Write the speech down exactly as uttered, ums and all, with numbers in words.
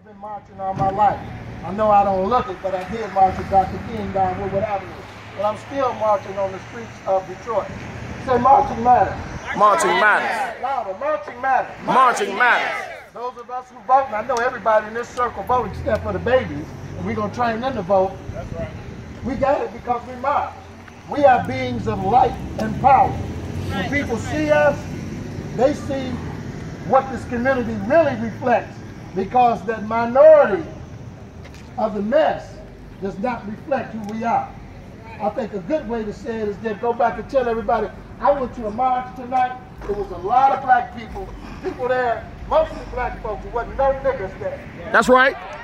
I've been marching all my life. I know I don't look it, but I did march with Doctor King down Woodward Avenue. But I'm still marching on the streets of Detroit. Say marching matters. Marching matters. Louder, marching matters. Marching matters. Those of us who vote, and I know everybody in this circle voted except for the babies, and we're going to train them to vote. That's right. We got it because we march. We are beings of light and power. When people see us, they see what this community really reflects, because that minority of the mess does not reflect who we are. I think a good way to say it is to go back and tell everybody, I went to a march tonight. There was a lot of black people, people there, mostly black folks. There wasn't no niggas there. That's right.